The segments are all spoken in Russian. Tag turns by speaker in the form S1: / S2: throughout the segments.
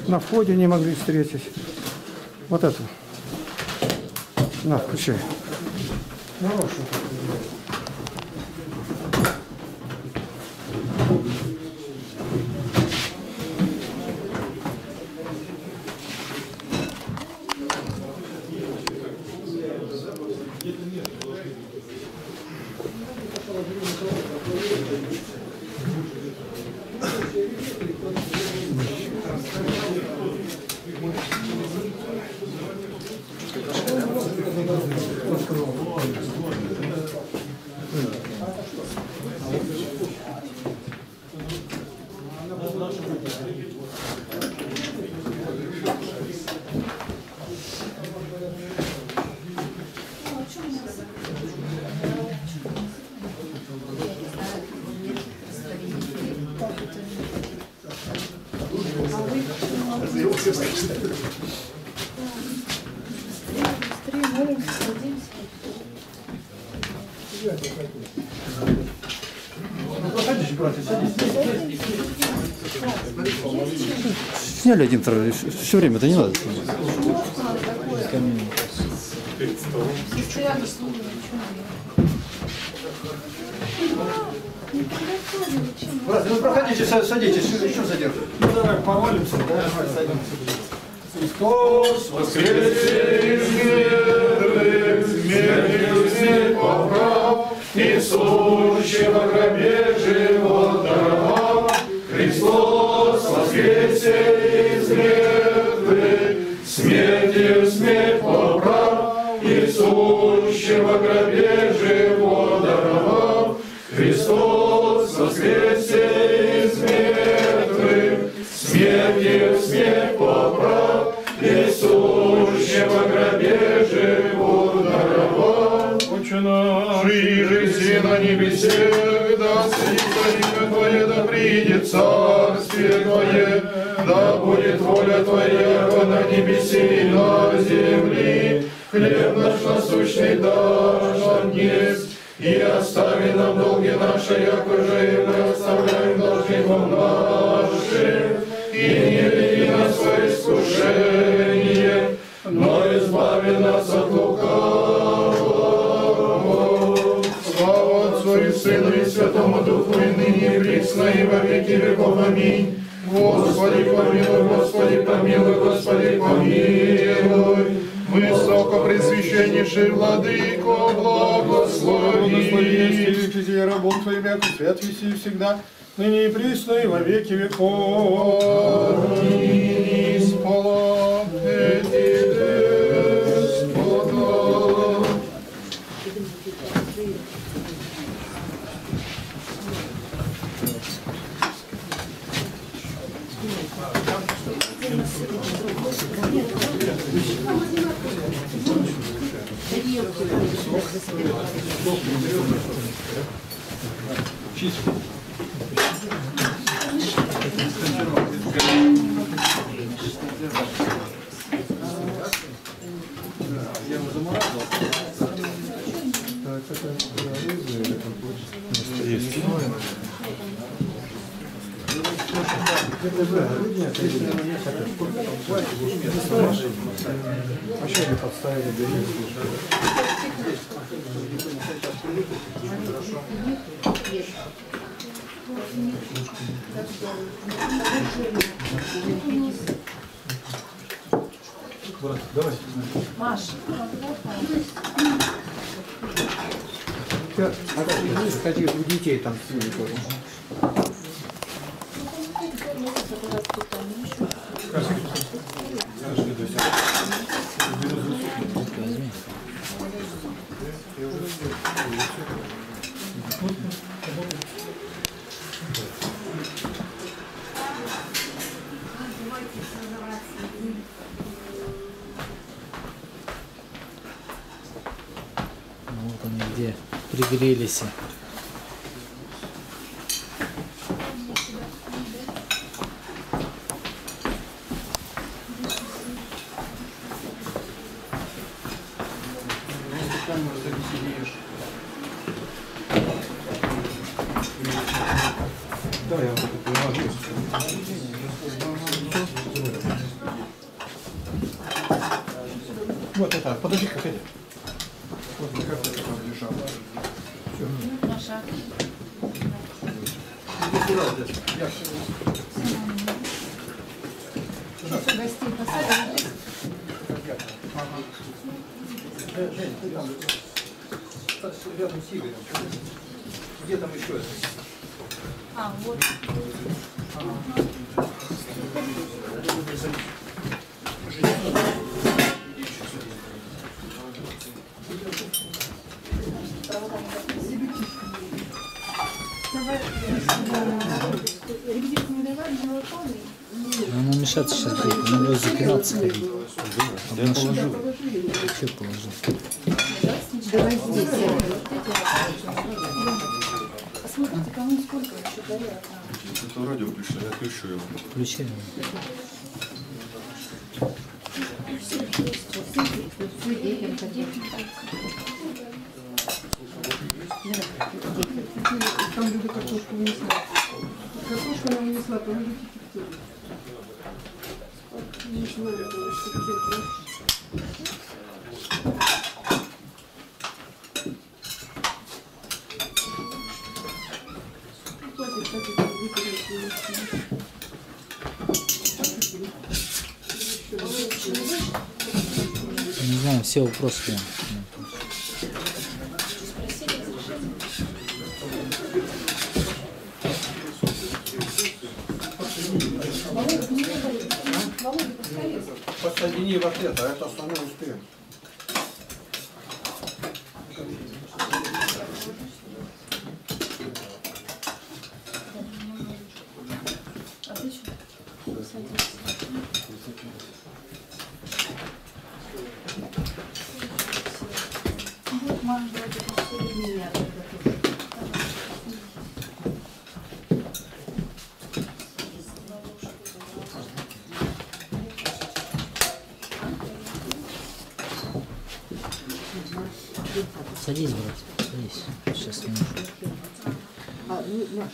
S1: на входе не могли встретить. Вот это. На, включай. Хороший. Сняли один, второй, все время, это не надо. Брат, ну проходите, садитесь, еще задержите. Ну давай помолимся, да? Христос воскресе из мертвых, смертью смерть поправ, и сущего в гробе живот даровал. Христос воскресе из мертвых, смертью смерть поправ, и сущего в гробе живот даровал. Христос воскресе из мертвых, смертью смерть поправ, и сущего в гробе живот даровал. Отче наш, иже на небесе, да светится имя Твое, да придет царствие Твое, да будет воля Твоя на небесе и на земле. Хлеб наш насущный дашь нам есть, и остави нам долги наши, яко же и мы оставляем должникам нашим. И не веди нас во искушение, но избави нас от лукавого. Слава Отцу и Сыну и Святому Духу, и ныне и присно, и во веки веков. Аминь. Господи помилуй, Господи помилуй, Господи помилуй. Высокопресвященнейший Владыко, благослови. Рабом Твоим, яко свят веси всегда, ныне и присно, и во веки веков. Аминь. Исполните Господа. Вообще не подставили, давай. Маш. Кстати, у детей там сидит тоже.
S2: Вот они где пригрелись.
S1: Да, я вот это положу.
S3: Вот это, подожди, как это. Вот мне как это там лежало. Все.
S4: Маша.
S3: Иди сюда, вот это. Я
S4: Сейчас гостей посадим.
S3: Жень, ты там рядом с Игорем. Где там еще это?
S4: А, вот.
S2: Она мешаться сейчас будет, на него запинаться ходить. А я положу. Что положил?
S4: Давай здесь. Посмотрите, кому сколько еще горят.
S1: Это радио включено, я отключу его.
S2: Включай.
S5: Там люди картошку вынесла. Картошку она вынесла, то люди фиксируют. Не знаю,
S2: Не знаю, все вопросы прям.
S3: Подсоедини в ответ, а это остальное успеем.
S4: А ты что? Вот, Маша, давайте посередине.
S2: Садись, брат, садись. Сейчас не нужно.
S5: А, ну, Маш.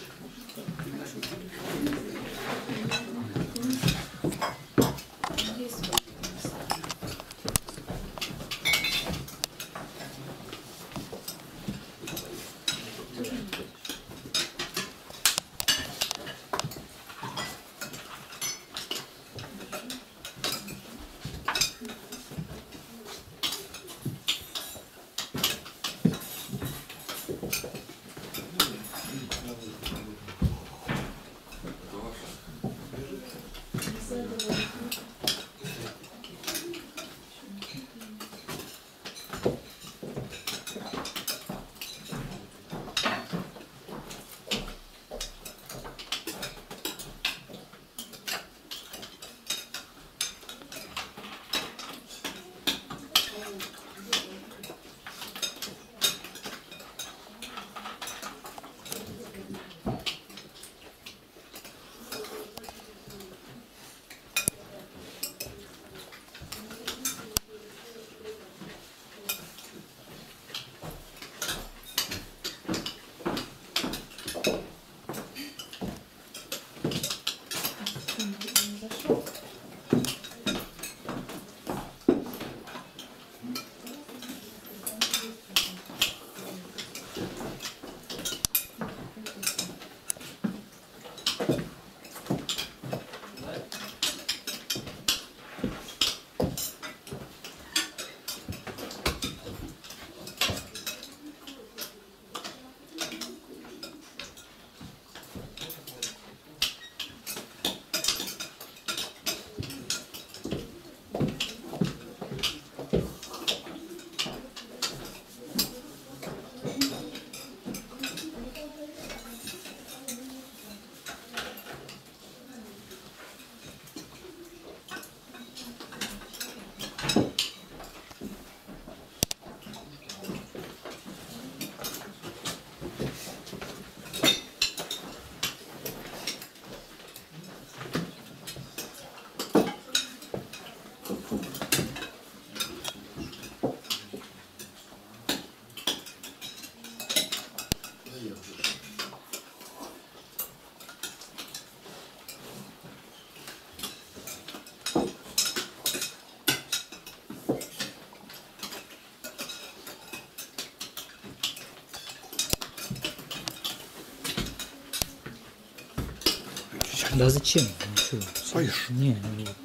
S2: Да зачем? Ничего.
S1: Поешь.
S2: Не.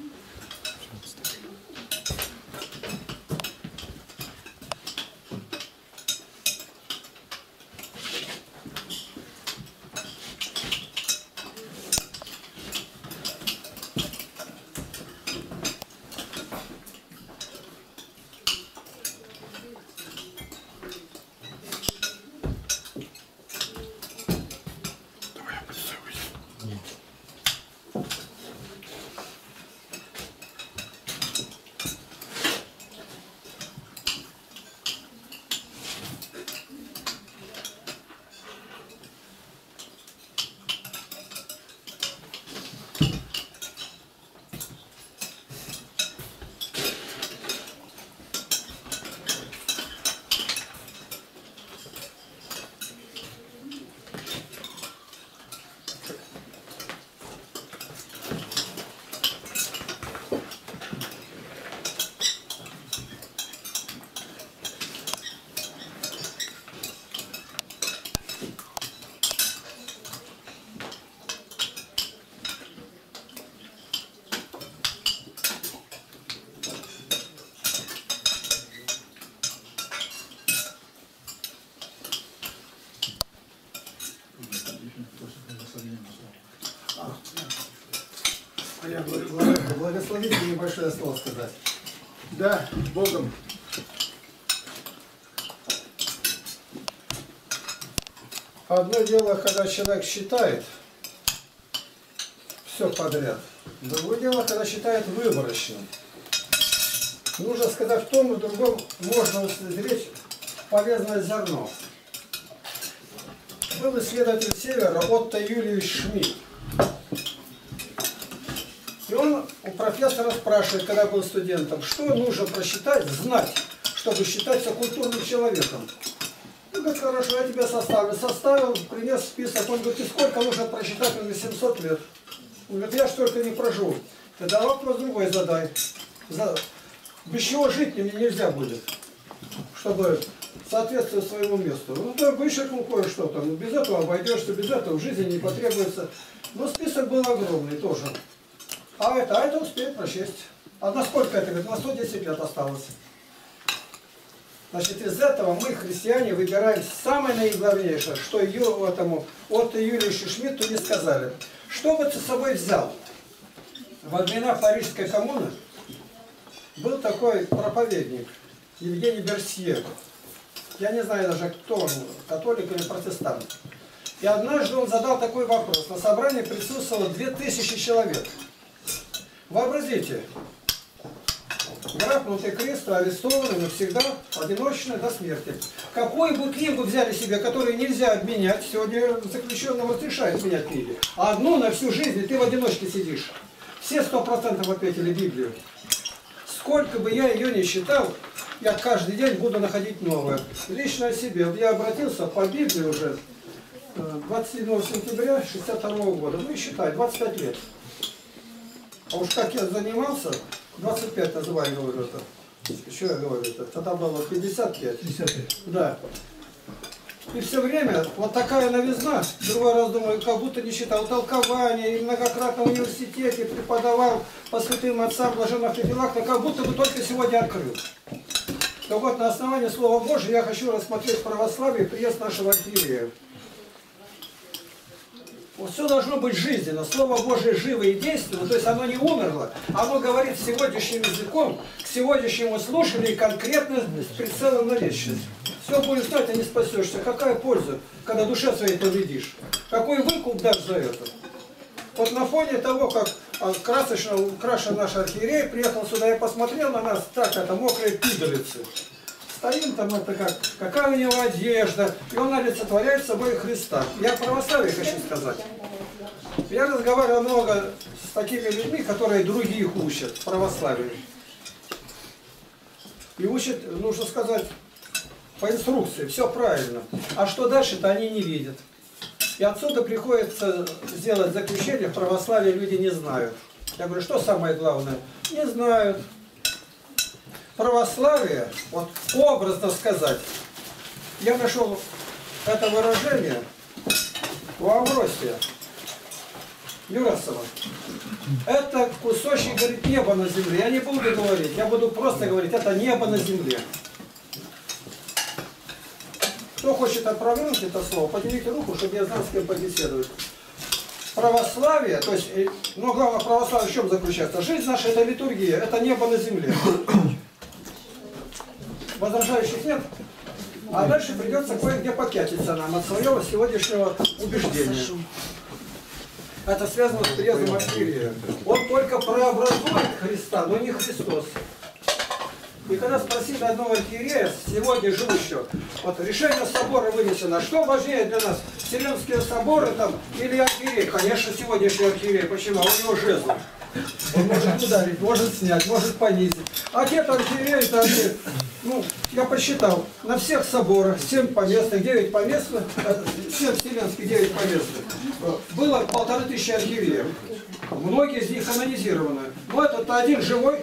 S3: Я благословите небольшое слово сказать. Да, Богом. Одно дело, когда человек считает все подряд. Другое дело, когда считает выборочно. Нужно сказать, в том и другом можно узреть полезное зерно. Был исследователь Севера Отто Юлиевич Шмидт. И он у профессора спрашивает, когда был студентом, что нужно просчитать, знать, чтобы считаться культурным человеком. Он говорит, хорошо, я тебя составлю. Составил, принес список. Он говорит, и сколько нужно просчитать? Он говорит, 700 лет. Он говорит, я ж только не проживу. Тогда вопрос другой задай. Без чего жить мне нельзя будет, чтобы соответствовать своему месту. Ну, ты вычеркнул кое-что там. Без этого обойдешься, без этого в жизни не потребуется. Но список был огромный тоже. А это успеет прочесть. А на сколько это? Говорит, на 110 лет осталось. Значит, из этого мы, христиане, выбираем самое наиглавнейшее, что этому Отто Юлиевичу Шмидту не сказали. Что бы ты с собой взял? Во времена Парижской коммуны был такой проповедник Евгений Берсье. Я не знаю даже, кто он, католик или протестант. И однажды он задал такой вопрос. На собрании присутствовало 2000 человек. Вообразите, грабнутый крест, арестованный навсегда, одиночный до смерти. Какую бы книгу взяли себе, которую нельзя обменять, сегодня заключенного разрешают менять книги, а одну на всю жизнь, и ты в одиночке сидишь. Все 100% ответили Библию. Сколько бы я ее ни читал, я каждый день буду находить новое. Лично о себе. Я обратился по Библии уже 27 сентября 1962 года. Ну и считай, 25 лет. А уж как я занимался, 25 называю, говорю это. Что я говорю это? Тогда было 55. 55. Да. И все время вот такая новизна. Другой раз думаю, как будто не читал толкования, и многократно в университете преподавал по святым отцам, блаженных делах, но как будто бы только сегодня открыл. Так вот, на основании Слова Божьего я хочу рассмотреть православие и приезд нашего архиерея. Вот все должно быть жизненно. Слово Божие живо и действенно, то есть оно не умерло. Оно говорит сегодняшним языком, к сегодняшнему слушателю и конкретно с прицелом на вечность. Все будешь знать, а не спасешься. Какая польза, когда душе своей повредишь? Какой выкуп дашь за это? Вот на фоне того, как красочно украшен наш архиерей, приехал сюда и посмотрел на нас, так, это мокрые пидолицы. Стоим там, это как, какая у него одежда, и он олицетворяет собой Христа. Я о православии хочу сказать. Я разговаривал много с такими людьми, которые других учат православию. И учат, нужно сказать, по инструкции, все правильно. А что дальше-то они не видят. И отсюда приходится сделать заключение, в православии люди не знают. Я говорю, что самое главное? Не знают. Православие, вот образно сказать, я нашел это выражение у Амвросия. Юрасова. Это кусочек, говорит, неба на земле. Я не буду говорить, я буду просто говорить, это небо на земле. Кто хочет опровергнуть это слово, поднимите руку, чтобы я знал, с кем побеседовать. Православие, то есть, ну, главное, православие в чем заключается? Жизнь наша – это литургия, это небо на земле. Возражающих нет? А дальше придется кое-где попятиться нам от своего сегодняшнего убеждения. Это связано с приездом архиерея. Он только прообразует Христа, но не Христос. И когда спросили одного архиерея, сегодня живущего, вот решение собора вынесено, что важнее для нас, Вселенские соборы там или архиерей? Конечно, сегодняшний архиерей. Почему? У него жезл. Он может ударить, может снять, может понизить. А те-то архиереи-то они, ну, я посчитал, на всех соборах 7 поместных, 9 поместных, 7 вселенских, 9 поместных, было 1500 архиереев. Многие из них канонизированы. Но этот один живой.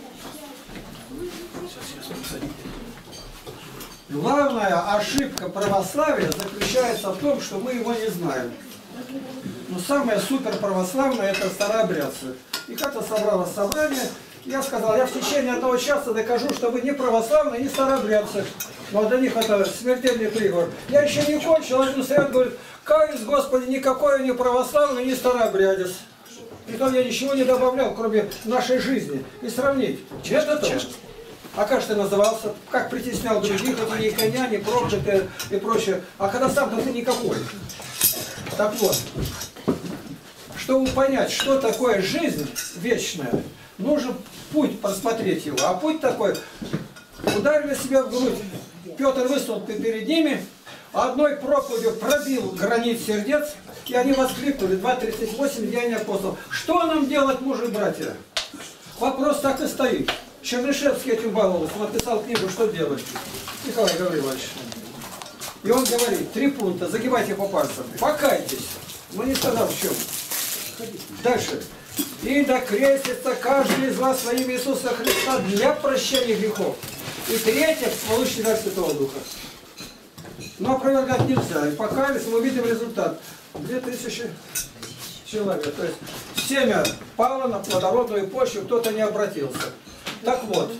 S3: Главная ошибка православия заключается в том, что мы его не знаем. Но самое супер православное – это старообрядцы. И как-то собралось собрание, я сказал, я в течение 1 часа докажу, что вы не православные, не старообрядцы. Но для них это смертельный приговор. Я еще не кончил, один стоят, говорит, каюсь, Господи, никакой я не православный, не старообрядец. Притом я ничего не добавлял, кроме нашей жизни. И сравнить. Это то. А как же ты назывался? Как притеснял других, эти ни коня, ни проклятые и прочее. А когда сам-то ты никакой. Так вот, чтобы понять, что такое жизнь вечная, нужен путь просмотреть его. А путь такой, ударили себя в грудь. Петр выступил перед ними, одной проповедью пробил гранит сердец, и они воскликнули, 2:38, Деяния апостолов. Что нам делать, мужи и братья? Вопрос так и стоит. Чернышевский этим баловался, он написал книгу «Что делать?» Николай Гаврилович. И он говорит, 3 пункта, загибайте по пальцам. Покайтесь. Но не сказал в чем. Дальше. И докрестится каждый из вас во имя Иисуса Христа для прощения грехов. И 3, получите дар Святого Духа. Но опровергать нельзя. И покаялись, мы видим результат. 2000 человек. То есть семя пало на плодородную почву, кто-то не обратился. Так вот,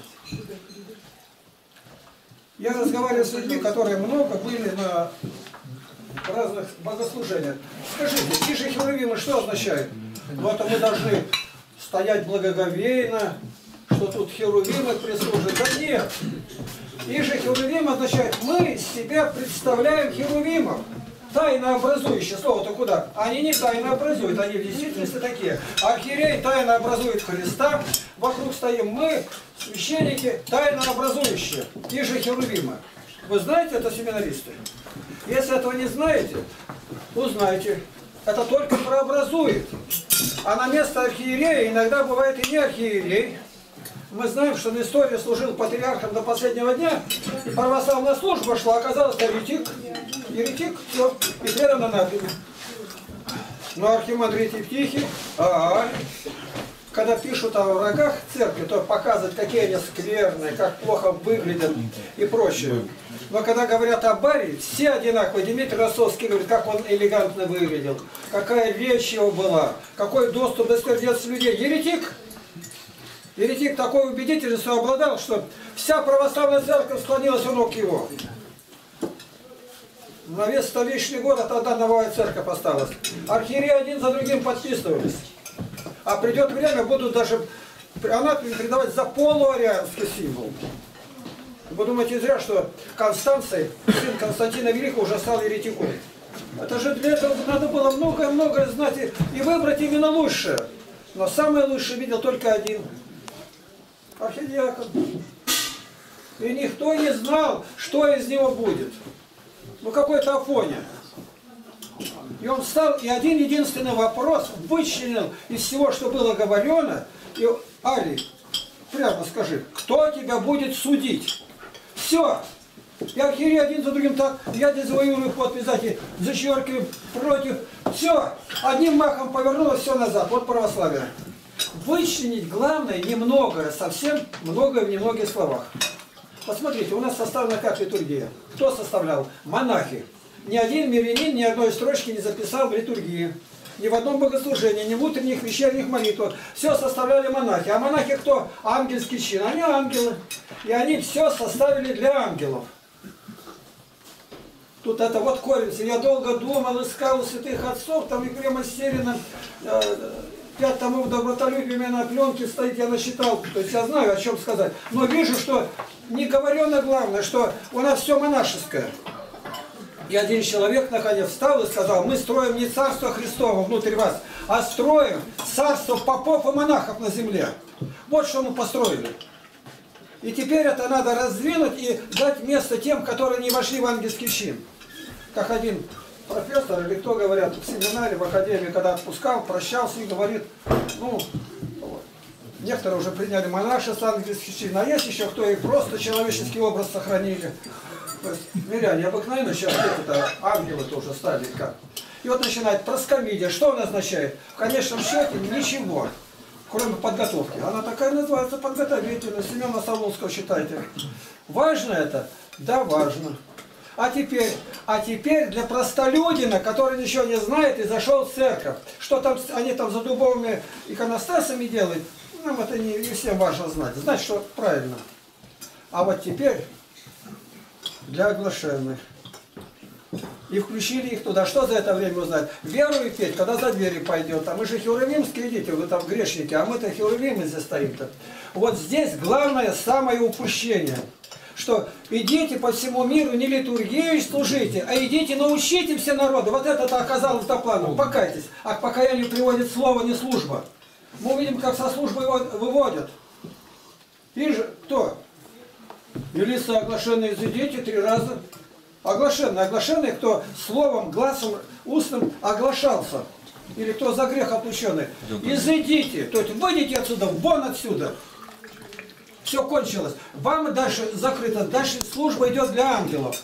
S3: я разговариваю с людьми, которые много были на разных богослужениях. Скажите, тише херувимы что означает? Ну это мы должны стоять благоговейно, что тут херувимы прислужат. Да нет. Тише херувим означает, мы себя представляем херувимом. Тайно образующие, слово-то куда? Они не тайно образуют, они в действительности такие. Архиерей тайно образует Христа, вокруг стоим мы, священники, тайно образующие, и же херувимы. Вы знаете это, семинаристы? Если этого не знаете, узнайте. Это только прообразует. А на место архиерея иногда бывает и не архиерей. Мы знаем, что на истории служил патриархом до последнего дня, и православная служба шла, оказалось еретик. Еретик, все, и предано анафеме. Но архимандрит Евтихий, когда пишут о врагах церкви, то показывают, какие они скверные, как плохо выглядят и прочее. Но когда говорят о Баре, все одинаковые. Дмитрий Ростовский говорит, как он элегантно выглядел, какая речь его была, какой доступ до сердец людей. Еретик! Еретик такой убедительностью обладал, что вся православная церковь склонилась у ног его. На весь столичный город тогда новая церковь осталась. Архиереи один за другим подписывались. А придет время, будут даже анафеме придавать за полуарианский символ. Вы думаете зря, что Констанций, сын Константина Великого, уже стал еретиком. Это же для этого надо было многое-многое знать и выбрать именно лучшее. Но самое лучшее видел только один. Архидиакон. И никто не знал, что из него будет. Ну какой-то Афоня. И он встал, и один единственный вопрос вычленил из всего, что было говорено. И Али, прямо скажи, кто тебя будет судить? Все. И архиерей один за другим так, я дезавоирую подпись, зачеркиваю, против. Все. Одним махом повернулось все назад. Вот православие. Вычленить главное немногое, совсем многое в немногих словах. Посмотрите, у нас составлена как литургия. Кто составлял? Монахи. Ни один мирянин ни одной строчки не записал в литургии. ни в одном богослужении, ни в утренних вечерних молитвах. Все составляли монахи. А монахи кто? Ангельский чин. Они ангелы. И они все составили для ангелов. Тут это вот корень. Я долго думал, искал у святых отцов, там Ефрема Сирина, 5 томов добротолюбия на пленке стоит, я насчитал. То есть я знаю, о чем сказать. Но вижу, что не говорено главное, что у нас все монашеское. И один человек наконец встал и сказал: мы строим не царство Христово внутри вас, а строим царство попов и монахов на земле. Вот что мы построили. И теперь это надо раздвинуть и дать место тем, которые не вошли в ангельский чин. Как один профессор или кто, говорят, в семинаре, в академии, когда отпускал, прощался и говорит, ну, некоторые уже приняли монашество, ангельский чин, а есть еще кто и просто человеческий образ сохранили. То есть миряне обыкновенно сейчас это ангелы тоже стали как. И вот начинает проскомидия. Что он означает? В конечном счете ничего, кроме подготовки. Она такая называется подготовительная. Семена Солунского читайте. Важно это? Да, важно. А теперь для простолюдина, который ничего не знает и зашел в церковь, что там они там за дубовыми иконостасами делают, нам это не всем важно знать. Знать, что правильно. А вот теперь для оглашенных. И включили их туда. Что за это время узнать? Верую петь, когда за двери пойдет. А мы же херувимские, видите, вы там грешники, а мы-то херувимы здесь стоим-то. Вот здесь главное самое упущение. Что идите по всему миру, не литургией служите, а идите научите все народы. Вот это-то оказалось до плана. Покайтесь. А к покаянию приводит слово, не служба. Мы увидим, как со службы выводят. И же кто? Велится оглашенные изыдите 3 раза. Оглашенный, кто словом, глазом, устным оглашался. Или кто за грех отлученный. Изыдите, то есть выйдите отсюда, вон отсюда. Все кончилось. Вам дальше закрыто. Дальше служба идет для ангелов.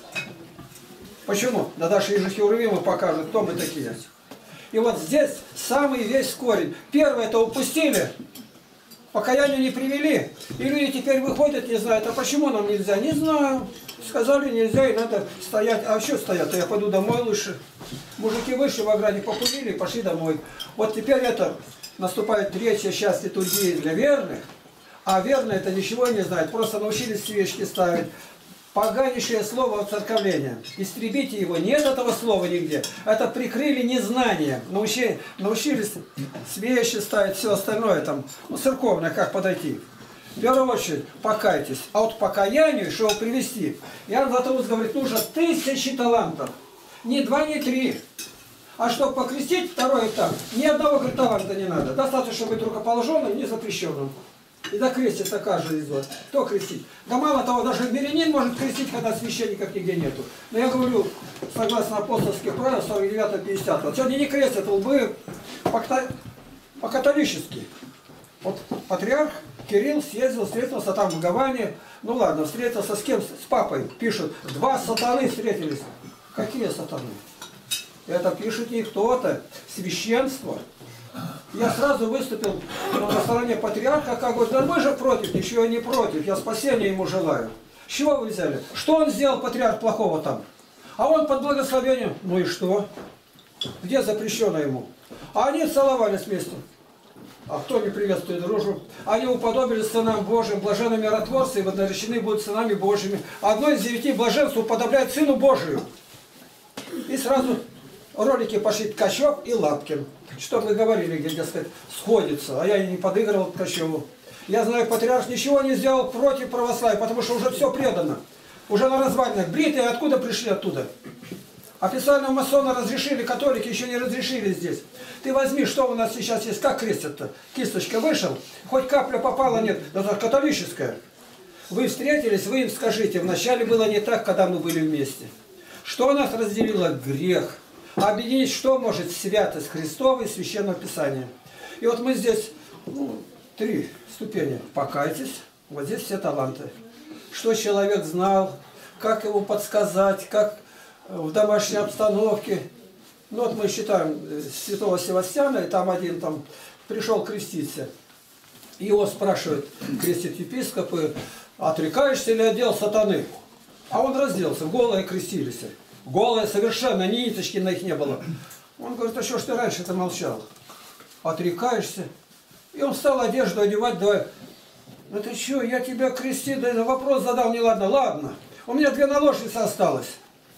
S3: Почему? Да дальше и же херувимы покажут, кто мы такие. И вот здесь самый весь корень. Первое это упустили. Покаянию не привели. И люди теперь выходят, не знают, а почему нам нельзя? Не знаю. Сказали нельзя, и надо стоять. А что стоять-то? Я пойду домой лучше. Мужики вышли в ограде, покурили и пошли домой. Вот теперь это наступает 3-я часть литургии для верных. А верные это ничего не знают. Просто научились свечки ставить. Поганейшее слово отцерковления. Истребите его. Нет этого слова нигде. Это прикрыли незнанием. Научились свечи ставить, все остальное там. Ну, церковное, как подойти. В первую очередь, покайтесь. А вот покаянию, чтобы привести, Иоанн Златоуст говорит, нужно 1000 талантов. Не 2, не 3. А чтобы покрестить, 2-й этап, ни одного, говорит, таланта не надо. Достаточно быть рукоположенным, не запрещенным. И да крестится каждый из вас. Кто крестит? Да мало того, даже мирянин может крестить, когда священников нигде нету. Но я говорю, согласно апостольских правил, 49-50. Вот сегодня не крестят лбы по-католически. Вот патриарх Кирилл съездил, встретился там в Гаване. Ну ладно, встретился с кем? С папой. Пишут, 2 сатаны встретились. Какие сатаны? Это пишет не кто-то. Священство. Я сразу выступил на стороне патриарха, как говорит, да мы же против, ничего я не против, я спасения ему желаю. С чего вы взяли? Что он сделал, патриарх, плохого там? А он под благословением, ну и что? Где запрещено ему? А они целовались вместе. А кто не приветствует дружбу? Они уподобились сынам Божьим, блаженны миротворцы, и вознаречены будут сынами Божьими. Одно из 9 блаженств уподобляет Сыну Божию. И сразу ролики пошли Ткачев и Лапкин. Что мы говорили, где, сказать, сходится. А я и не подыгрывал Ткачеву. Я знаю, патриарх ничего не сделал против православия, потому что уже все предано. Уже на развалинах. Бритые откуда пришли? Оттуда. Официально масоны разрешили, католики еще не разрешили здесь. Ты возьми, что у нас сейчас есть, как крестят-то? Кисточка вышел, хоть капля попала, нет. Это католическая. Вы встретились, вы им скажите, вначале было не так, когда мы были вместе. Что нас разделило? Грех. А объединить что может? Святость Христова и Священного Писания. И вот мы здесь 3 ступени. Покайтесь. Вот здесь все таланты. Что человек знал, как его подсказать, как в домашней обстановке. Ну вот мы считаем святого Севастьяна, и там один там пришел креститься. И его спрашивают, крестит епископ, отрекаешься ли от дел сатаны? А он разделся, голые крестились. Голые совершенно, ни ниточки на их не было. Он говорит, а что ж ты раньше-то молчал? Отрекаешься. И он стал одежду одевать, давай. Ну ты что, я тебя крестил, да вопрос задал, не ладно. Ладно, у меня 2 наложницы осталось.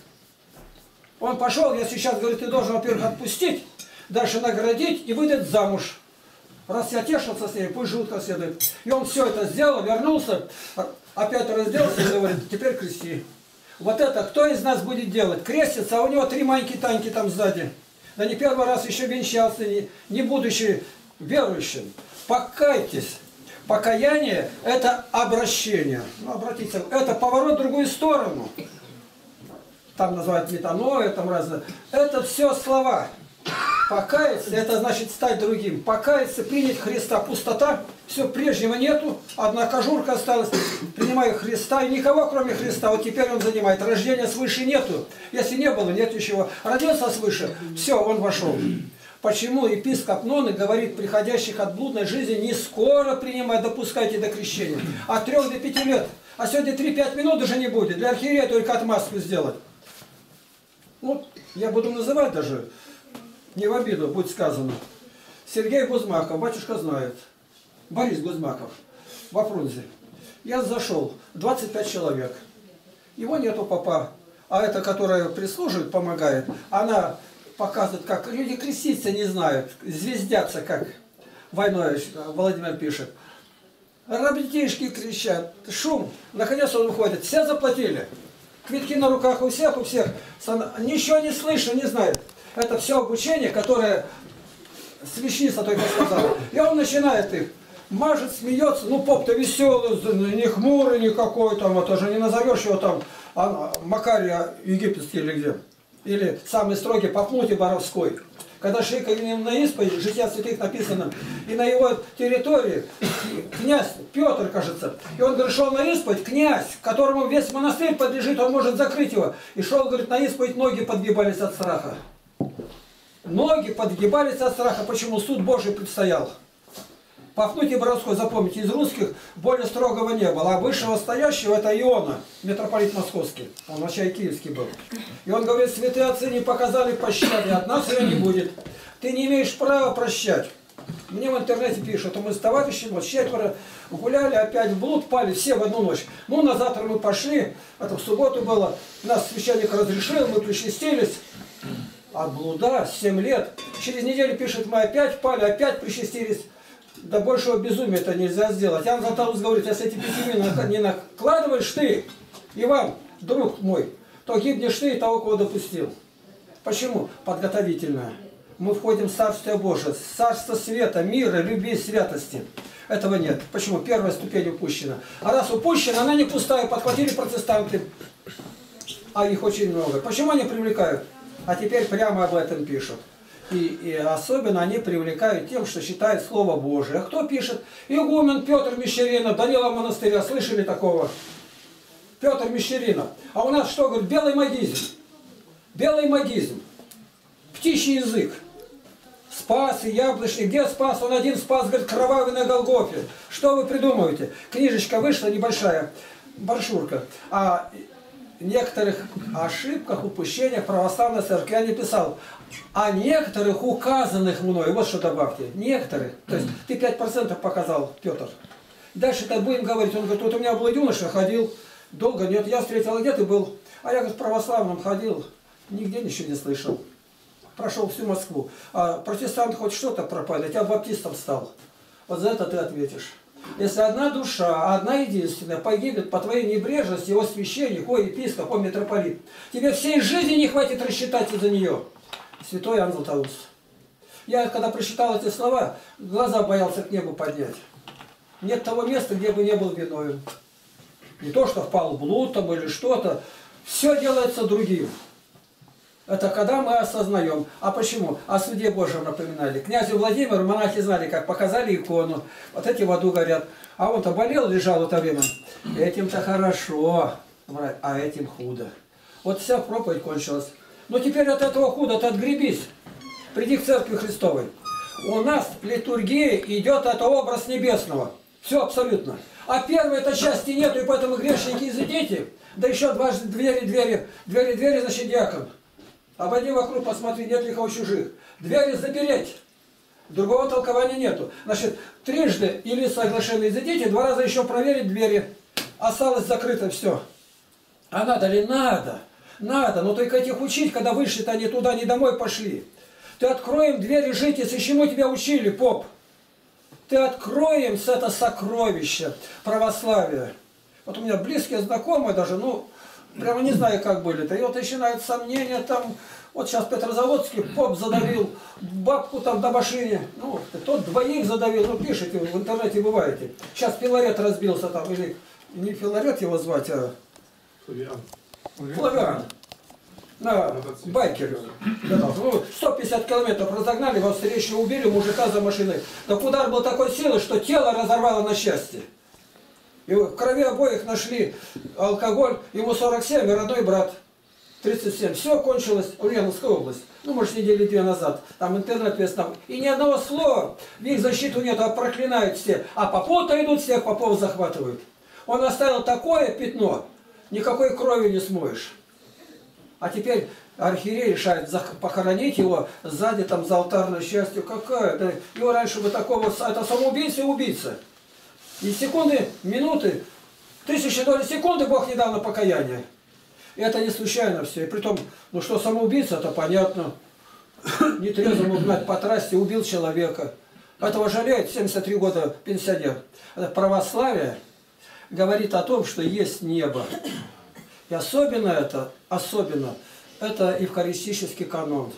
S3: Он пошел, я сейчас, говорит, ты должен, во-первых, отпустить, дальше наградить и выдать замуж. Раз я тешился с ней, пусть живут как следует. И он все это сделал, вернулся, опять разделся и говорит, теперь крести. Вот это кто из нас будет делать? Крестится, а у него 3 маленькие танки там сзади. Да не первый раз еще венчался, не будучи верующим. Покайтесь. Покаяние – это обращение. Ну, обратите, это поворот в другую сторону. Там называют метаноя, там разное. Это все слова. Покаяться – это значит стать другим. Покаяться, принять Христа. Пустота, все прежнего нету, одна кожурка осталась. Принимаю Христа, и никого кроме Христа. Вот теперь он занимает. Рождения свыше нету. Если не было, нет ничего. Родился свыше, все, он вошел. Почему епископ Ноны говорит, приходящих от блудной жизни не скоро принимать, допускайте до крещения, от 3 до 5 лет. А сегодня 3-5 минут уже не будет. Для архиерея только отмазку сделать. Вот, я буду называть даже, не в обиду, будет сказано. Сергей Гузмаков, батюшка знает. Борис Гузмаков, во Фрунзе. Я зашел, 25 человек. Его нету попа. А эта, которая прислуживает, помогает, она показывает, как люди креститься не знают, звездятся, как войной Владимир пишет. Ребятишки кричат, шум. Наконец он уходит. Все заплатили. Квитки на руках у всех, Ничего не слышно, не знает. Это все обучение, которое священница только сказала. И он начинает их. Мажет, смеется. Ну, поп-то веселый, не хмурый никакой. Там, это же не назовешь его там Макария египетский или где. Или самый строгий Пафнутий Боровской. Когда шли на исповедь, Жития святых написано, и на его территории князь Петр, кажется, и он, говорит, шел на исповедь, князь, которому весь монастырь подлежит, он может закрыть его. И шел, говорит, на исповедь, ноги подгибались от страха. Ноги подгибались от страха. Почему? Суд Божий предстоял. Пафнутий Боровской, запомните, из русских более строгого не было. А высшего стоящего это Иона, митрополит московский. Он вообще и киевский был. И он говорит, святые отцы не показали пощады, от нас ее не будет. Ты не имеешь права прощать. Мне в интернете пишут, мы с товарищем, вот 4 гуляли, опять в блуд пали, все в одну ночь. Ну, на завтра мы пошли, это в субботу было, нас священник разрешил, мы причастились. От блуда 7 лет. Через неделю пишет, мы опять пали, опять причастились. Да большего безумия это нельзя сделать. Иоанн Златоуст говорит, если эти 5 минут не накладываешь ты, Иван, друг мой, то гибнешь ты и того, кого допустил. Почему? Подготовительное. Мы входим в Царствие Божие, Царство света, мира, любви, святости. Этого нет. Почему? Первая ступень упущена. А раз упущена, она не пустая. Подхватили протестанты. А их очень много. Почему они привлекают? А теперь прямо об этом пишут. И особенно они привлекают тем, что считают Слово Божие. А кто пишет? Игумен Петр Мещеринов, Данила монастыря. Слышали такого? Петр Мещеринов. А у нас что, говорит, белый магизм. Белый магизм. Птичий язык. Спас и яблочный. Где спас? Он один спас, говорит, кровавый на Голгофе. Что вы придумываете? Книжечка вышла небольшая, брошюрка. О некоторых ошибках, упущениях православной церкви я не писал. О некоторых указанных мной, вот что добавьте, некоторых, то есть ты 5% показал, Петр. Дальше-то будем говорить, он говорит, вот у меня был юноша, ходил, долго нет, я встретил, где ты был? А я, говорит, в православном ходил, нигде ничего не слышал. Прошел всю Москву. А протестант хоть что-то проповедует, я баптистом стал. Вот за это ты ответишь. Если одна душа, одна единственная, погибнет по твоей небрежности, его священник, о епископ, о митрополит, тебе всей жизни не хватит рассчитаться за нее. Святой Иоанн Златоуст. Я, когда прочитал эти слова, глаза боялся к небу поднять. Нет того места, где бы не был виновен. Не то, что впал в блуд там или что-то. Все делается другим. Это когда мы осознаем. А почему? О суде Божьем напоминали. Князю Владимиру монахи знали, как показали икону. Вот эти в аду горят. А он-то болел, лежал в это время. Этим-то хорошо, а этим худо. Вот вся проповедь кончилась. Но теперь от этого худо-то отгребись. Приди к Церкви Христовой. У нас литургия идет это образ небесного. Все абсолютно. А первой этой части нету, и поэтому грешники и дети. Да еще дважды двери, значит, диакон. Обойди вокруг, посмотри, нет ли кого чужих. Двери запереть. Другого толкования нету. Значит, трижды или соглашение изойдите, 2 раза еще проверить двери. Осталось закрыто все. А надо ли? Надо. Надо. Но только этих учить, когда вышли-то они туда, не домой пошли. Ты откроем двери житицы, чему тебя учили, поп? Ты откроем это сокровище православия. Вот у меня близкие знакомые даже, ну, прямо не знаю, как были-то. И вот начинают сомнения там. Вот сейчас Петрозаводский поп задавил бабку там до машине. Ну, тот 2 задавил. Ну, пишите, в интернете бываете. Сейчас Филарет разбился там. Или не Филарет его звать, а... Флавиан. На байкере. Ну, 150 километров разогнали, во встречу убили мужика за машиной. Так удар был такой силы, что тело разорвало на части. И в крови обоих нашли алкоголь. Ему 47, и родной брат 37. Все кончилось в Ульяновской области. Ну, может, недели 2 назад. Там интернет весь там. И ни одного слова. В их защиту нет, а проклинают все. А попов-то идут, всех попов захватывают. Он оставил такое пятно, никакой крови не смоешь. А теперь архиерей решает похоронить его сзади там за алтарной частью. Какая? Да, его раньше бы такого... Это самоубийца и убийца. И секунды, минуты, 1000 доли секунды Бог не дал на покаяние. И это не случайно все. И притом, ну что самоубийца, это понятно. Нетрезвому гнать по трассе, убил человека. Этого жалеет, 73 года пенсионер. Это православие говорит о том, что есть небо. И особенно это евхаристический канон.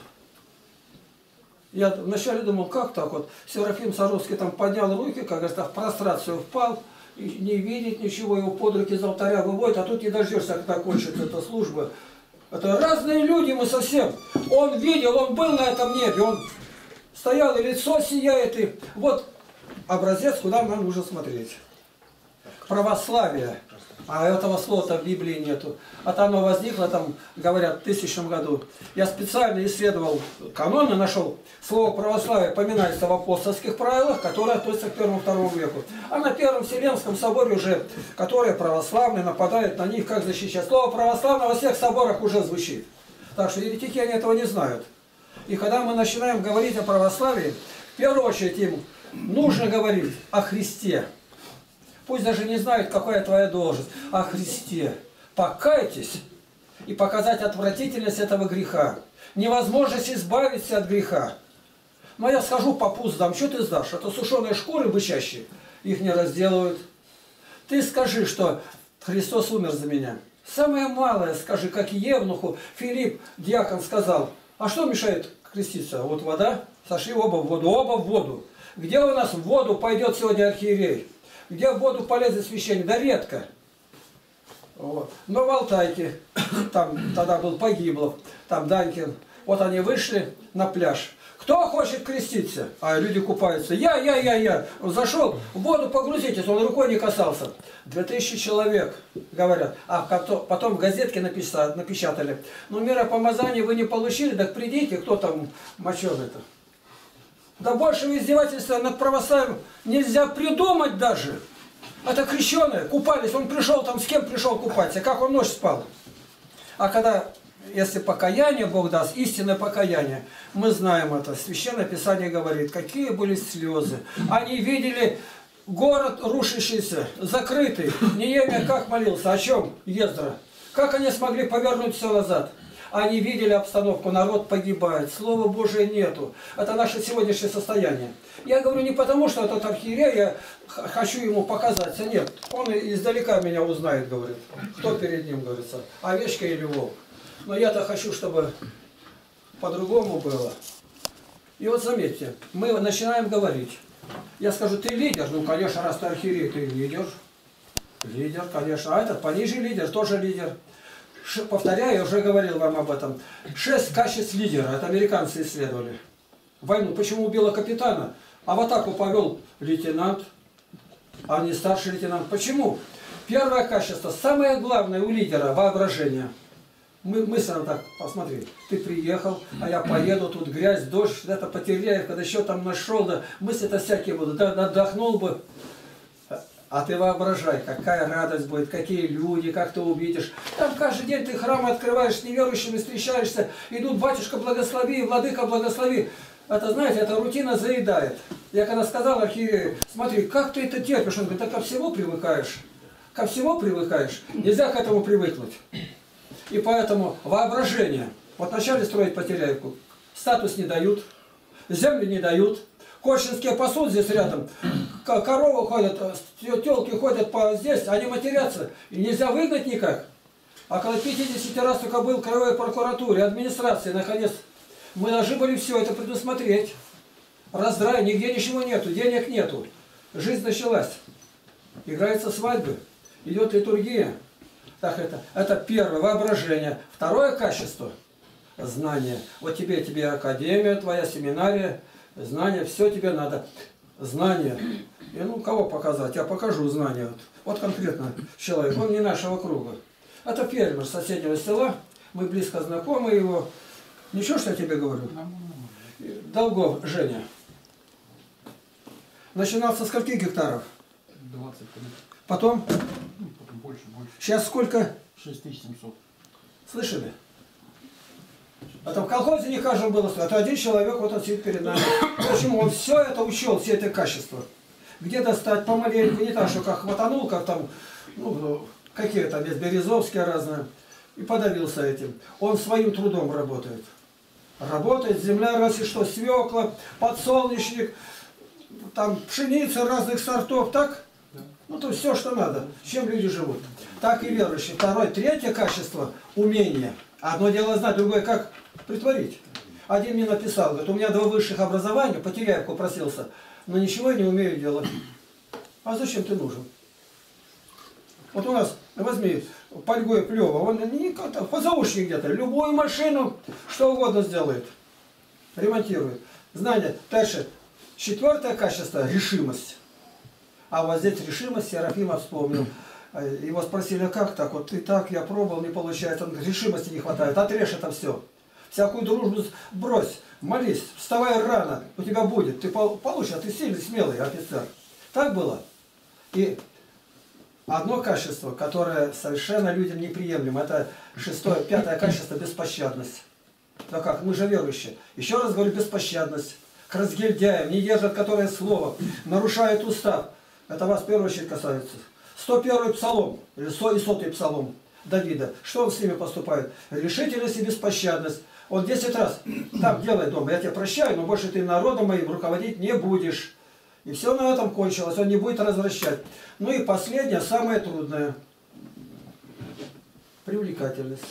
S3: Я вначале думал, как так вот, Серафим Саровский там поднял руки, как говорится, в прострацию впал, и не видит ничего, его под руки из алтаря выводит, а тут не дождешься, когда кончится эта служба. Это разные люди мы совсем. Он видел, он был на этом небе, он стоял, и лицо сияет, и вот образец, куда нам нужно смотреть. Православие. А этого слова-то в Библии нету. А там оно возникло, там, говорят, в 1000 году. Я специально исследовал каноны, нашел слово православие, поминается в апостольских правилах, которое относится к 1-2 веку. А на Первом Вселенском соборе уже, которые православные, нападают на них, как защищать. Слово православное во всех соборах уже звучит. Так что еретики они этого не знают. И когда мы начинаем говорить о православии, в первую очередь им нужно говорить о Христе. Пусть даже не знают, какая твоя должность. О Христе. Покайтесь и показать отвратительность этого греха. Невозможность избавиться от греха. Но я схожу попу сдам. Что ты сдашь? Это сушеные шкуры бычащие. Их не разделывают. Ты скажи, что Христос умер за меня. Самое малое скажи, как Евнуху Филипп, диакон, сказал. А что мешает креститься? Вот вода. Сошли оба в воду. Оба в воду. Где у нас в воду пойдет сегодня архиерей? Где в воду полезет священник? Да редко. Вот. Но в Алтайке, там тогда был Погиблов, там Данькин. Вот они вышли на пляж. Кто хочет креститься? А люди купаются. Я. Он зашел, в воду погрузитесь, он рукой не касался. 2000 человек, говорят. А потом в газетке напечатали. Ну, миропомазание вы не получили, так придите, кто там моченый-то. Да большего издевательства над православием нельзя придумать даже. Это крещеные, купались, он пришел там, с кем пришел купаться, как он ночь спал. А когда, если покаяние Бог даст, истинное покаяние, мы знаем это, Священное Писание говорит, какие были слезы. Они видели город рушащийся, закрытый. Неемия как молился, о чем Ездра? Как они смогли повернуть все назад? Они видели обстановку, народ погибает, Слова Божия нету. Это наше сегодняшнее состояние. Я говорю не потому, что этот архиерей, я хочу ему показаться. Нет, он издалека меня узнает, говорит. Кто перед ним, говорится, овечка или волк. Но я-то хочу, чтобы по-другому было. И вот заметьте, мы начинаем говорить. Я скажу, ты лидер? Ну, конечно, раз ты архиерей, ты лидер. Лидер, конечно. А этот пониже лидер, тоже лидер. Повторяю, я уже говорил вам об этом. 6 качеств лидера. Это американцы исследовали. Войну. Почему убило капитана? А в атаку повел лейтенант, а не старший лейтенант. Почему? Первое качество. Самое главное у лидера – воображение. Мысленно так, посмотри. Ты приехал, а я поеду, тут грязь, дождь, это потеряю, когда еще там нашел. Да, мысли-то всякие будут. Да, отдохнул бы. А ты воображай, какая радость будет, какие люди, как ты увидишь. Там каждый день ты храмы открываешь, с неверующими встречаешься, идут, батюшка благослови, владыка благослови. Это, знаете, эта рутина заедает. Я когда сказал архиерею, смотри, как ты это терпишь? Он говорит, да ко всему привыкаешь. Ко всему привыкаешь. Нельзя к этому привыкнуть. И поэтому воображение. Вот начали строить Потеряевку. Статус не дают, землю не дают. Корчинский посуд здесь рядом. Коровы ходят, телки ходят по здесь, они матерятся. И нельзя выгнать никак. А около 50 раз только был в краевой прокуратуре, администрации, наконец. Мы должны были все это предусмотреть. Раздрай, нигде ничего нету, денег нету. Жизнь началась. Играются свадьбы, идет литургия. Так это первое, воображение. Второе качество – знание. Вот тебе академия, твоя семинария, знание, все тебе надо. Знание. И ну, кого показать? Я покажу знание. Вот конкретно человек, он не нашего круга. Это фермер соседнего села, мы близко знакомы его. Ничего, что я тебе говорю? Долгов Женя. Начинал со скольки гектаров?
S6: 20.
S3: Потом?
S6: Потом больше.
S3: Сейчас сколько?
S6: 6700.
S3: Слышали? А там в колхозе не каждому было. Это один человек, вот он сидит перед нами. Почему? Он все это учел, все это качества. Где достать помаленьку, не так, что как хватанул, как там, ну, какие там есть, Березовские разные. И подавился этим. Он своим трудом работает. Работает, земля раз и что, свекла, подсолнечник, там пшеница разных сортов, так? Ну, то все, что надо, с чем люди живут. Так и верующие. Второе, третье качество – умение. Одно дело знать, другое как притворить. Один мне написал, говорит, у меня 2 высших образования, Потеряевку просился, но ничего я не умею делать. А зачем ты нужен? Вот у нас, возьми, Польгой Плева, он не позаушник где-то, любую машину, что угодно сделает, ремонтирует. Знание. Дальше, 4-е качество – решимость. А вот здесь решимость, Серафима вспомнил. Его спросили, а как так? Вот ты так, я пробовал, не получается. Он говорит, решимости не хватает, отрежь это все. Всякую дружбу брось, молись, вставай рано, у тебя будет. Ты получишь, а ты сильный, смелый офицер. Так было? И одно качество, которое совершенно людям неприемлемо, это 6-е, 5-е качество – беспощадность. Да как, мы же верующие. Еще раз говорю, беспощадность. К разгильдяям, не держат которое слово, нарушают устав. Это вас в первую очередь касается. 101-й псалом, или 100-й псалом Давида. Что он с ними поступает? Решительность и беспощадность. Он 10 раз, так делай дома, я тебя прощаю, но больше ты народом моим руководить не будешь. И все на этом кончилось, он не будет развращать. Ну и последнее, самое трудное. Привлекательность.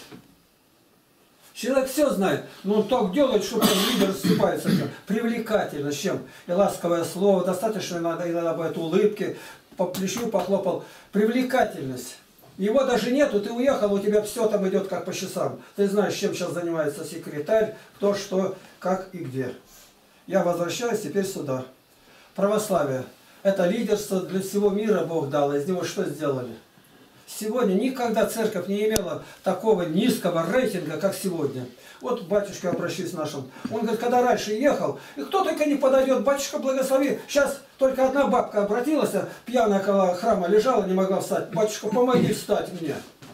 S3: Человек все знает, но он так делает, что прям лидер рассыпается. Привлекательность чем? И ласковое слово, достаточно иногда бывает улыбки, по плечу похлопал. Привлекательность. Его даже нету, ты уехал, у тебя все там идет как по часам. Ты знаешь, чем сейчас занимается секретарь, кто, что, как и где. Я возвращаюсь теперь сюда. Православие. Это лидерство для всего мира Бог дал. Из него что сделали? Сегодня никогда церковь не имела такого низкого рейтинга, как сегодня. Вот батюшка, обращаюсь нашим. Он говорит, когда раньше ехал, и кто только не подойдет, батюшка, благослови. Сейчас только одна бабка обратилась, пьяная около храма лежала, не могла встать. Батюшка, помоги встать мне.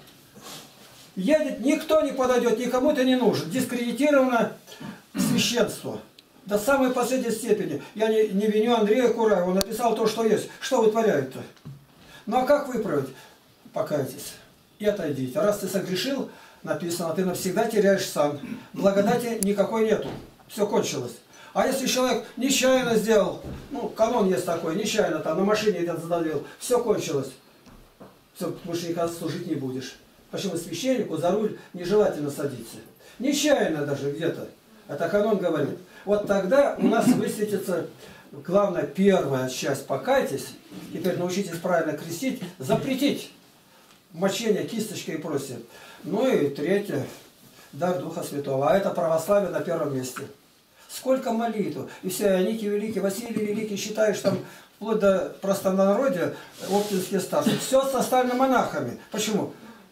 S3: Едет, никто не подойдет, никому это не нужен. Дискредитировано священство. До самой последней степени. Я не виню Андрея Кураева, он написал то, что есть. Что вытворяют-то? Ну а как выправить? Покайтесь и отойдите. Раз ты согрешил, написано, ты навсегда теряешь сан. Благодати никакой нету. Все кончилось. А если человек нечаянно сделал, ну, канон есть такой, нечаянно там на машине где-то задавил, все кончилось. Все, больше никогда служить не будешь. Почему священнику за руль нежелательно садиться? Нечаянно даже где-то. Это канон говорит. Вот тогда у нас высветится, главная первая часть, покайтесь, теперь научитесь правильно крестить, запретить мочение кисточкой и прочее. Ну и третье, дар Духа Святого. А это православие на первом месте. Сколько молитв. И все Ионики Великий, Василий Великий, считаешь там, вплоть до простонародья, оптинские старцы. Все составлено монахами. Почему?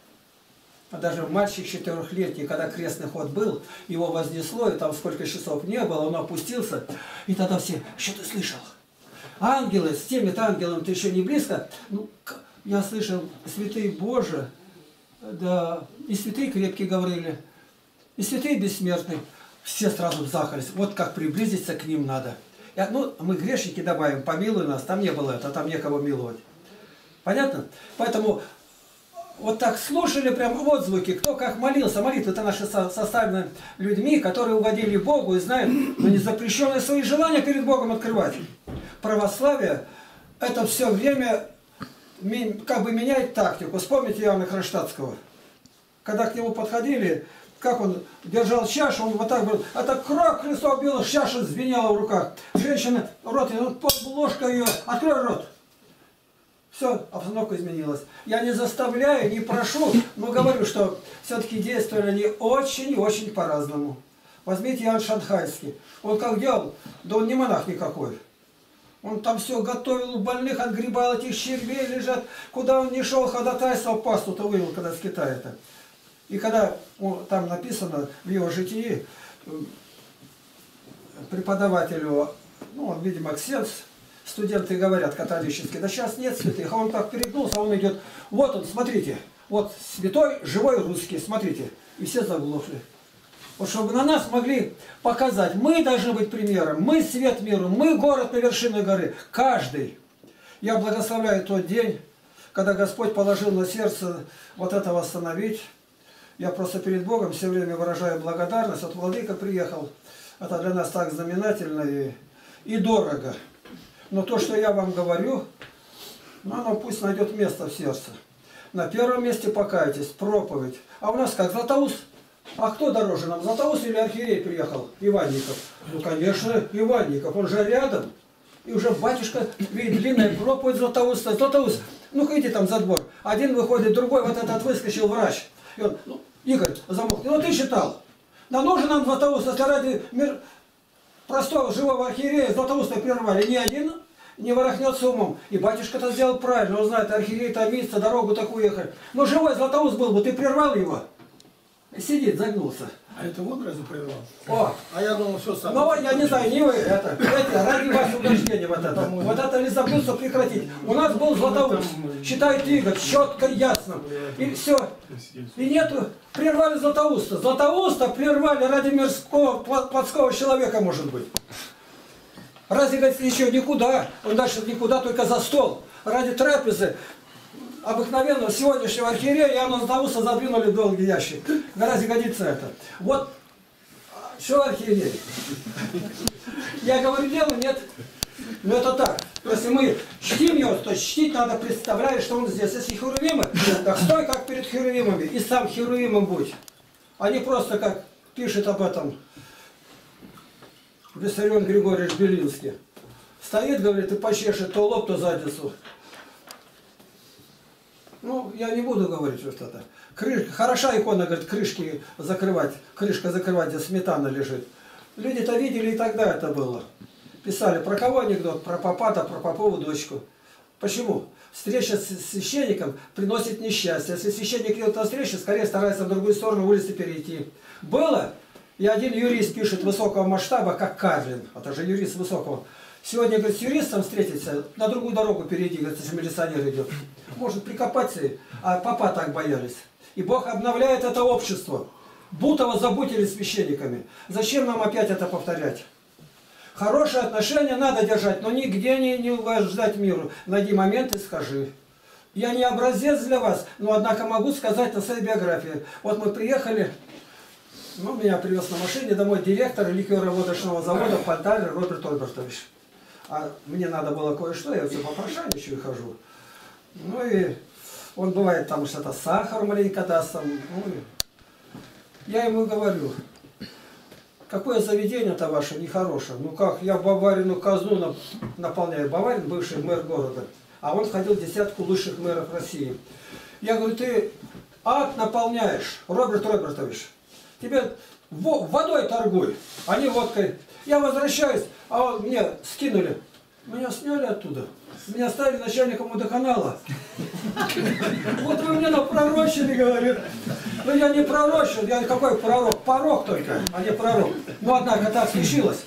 S3: Даже мальчик 4-летний, когда крестный ход был, его вознесло, и там сколько часов не было, он опустился, и тогда все, что ты слышал? ангелы, с теми-то ангелами ты еще не близко. Ну, я слышал, святые Божии, да, и святые крепкие говорили, и святые бессмертные. Все сразу захались. Вот как приблизиться к ним надо. Ну, мы грешники добавим, помилуй нас. Там не было этого, там некого миловать. Понятно? Поэтому вот так слушали прям отзвуки, кто как молился. Молитвы-то наши составлены людьми, которые угодили Богу и знают, но не запрещенные свои желания перед Богом открывать. Православие – это все время как бы меняет тактику. Вспомните Иоанна Кронштадтского. Когда к нему подходили, как он держал чашу, он вот так был, а так кровь Христа била, чаша звенела в руках. Женщина, рот, ложка ее, открой рот. Все, обстановка изменилась. Я не заставляю, не прошу, но говорю, что все-таки действовали они очень и очень по-разному. Возьмите Иоанн Шанхайский. Он как делал? Да он не монах никакой. Он там все готовил, у больных отгребал, этих червей лежат. Куда он не шел, ходатайство, пасту-то вывел, когда с Китая-то. И когда там написано в его житии преподавателю, ну, он, видимо, ксенз, студенты говорят католические, да сейчас нет святых, а он так перегнулся, а он идет, вот он, смотрите, вот святой, живой русский, смотрите, и все заглохли. Вот чтобы на нас могли показать, мы должны быть примером, мы свет миру, мы город на вершине горы, каждый. Я благословляю тот день, когда Господь положил на сердце вот это восстановить. Я просто перед Богом все время выражаю благодарность. Вот владыка приехал. Это для нас так знаменательно и дорого. Но то, что я вам говорю, ну, оно пусть найдет место в сердце. На первом месте покайтесь, проповедь. А у нас как, Златоуст? А кто дороже нам, Златоуст или архиерей приехал? Иванников. Ну, конечно, Иванников. Он же рядом. И уже батюшка, видит, длинная проповедь Златоуста. Златоуст, ну-ка иди там за двор. Один выходит, другой, вот этот выскочил врач. И он, ну, Игорь, замолк. Ну ты считал. Да нужен нам Златоуст, если ради простого живого архиерея Златоуста прервали. Ни один не ворохнется умом. И батюшка-то сделал правильно. Он знает, архиерей томится, дорогу такую ехать. Но живой Златоуст был бы, ты прервал его. Сидит, загнулся.
S6: А это вот разве прервал?
S3: О!
S6: А я думал, все сам.
S3: Ну, я не знаю, не вы, это ради вас угождения вот это. Вот это лизоблюдство прекратить. У нас был Златоуст, считает Игорь, четко, ясно. И все. И нету, прервали Златоуста. Златоуста прервали ради мирского, плотского человека, может быть. Разве, говорит, еще никуда, он дальше никуда, только за стол. Ради трапезы обыкновенного сегодняшнего архиерея Иоанна Златоуста задвинули в долгий ящик. Разве годится это? Вот, что архиерей? Я говорю, дело нет. Но это так. Если мы чтим его, то чтить надо, представляешь, что он здесь. Если херувимы, так стой как перед херувимами. И сам херувимом будь. А не просто, как пишет об этом Виссарион Григорьевич Белинский. Стоит, говорит, и почешет то лоб, то задницу. Ну, я не буду говорить что-то. Хороша икона, говорит, крышки закрывать. Крышка закрывать, где сметана лежит. Люди-то видели, и тогда это было. Писали, про кого анекдот? Про папа-то, про попову дочку. Почему? Встреча с священником приносит несчастье. Если священник идет на встречу, скорее старается в другую сторону улицы перейти. Было, и один юрист пишет высокого масштаба, как Карлин. Это же юрист высокого. Сегодня, говорит, с юристом встретиться, на другую дорогу перейди, говорит, если милиционер идет. Может прикопаться, а папа так боялись. И Бог обновляет это общество. Бутово забудили священниками. Зачем нам опять это повторять? Хорошие отношения надо держать, но нигде не угождать миру. Найди момент и скажи. Я не образец для вас, но однако могу сказать на своей биографии. Вот мы приехали, ну, меня привез на машине домой директор ликероводочного завода Пальталь Роберт Ольбертович. А мне надо было кое-что, я все попрошайничаю и хожу. Ну и он бывает там что-то сахар маленько даст. Там, ну, я ему говорю, какое заведение-то ваше нехорошее. Ну как, я Баварину казну наполняю. Баварин бывший мэр города. А он входил в десятку лучших мэров России. Я говорю, ты ад наполняешь, Роберт Робертович. Тебе водой торгуй, а не водкой. Я возвращаюсь, а мне скинули. Меня сняли оттуда. Меня ставили начальником водоканала. Вот вы мне напророчили, говорит. Но я не пророчил, я какой пророк? Порок только, а не пророк. Но однако так случилось.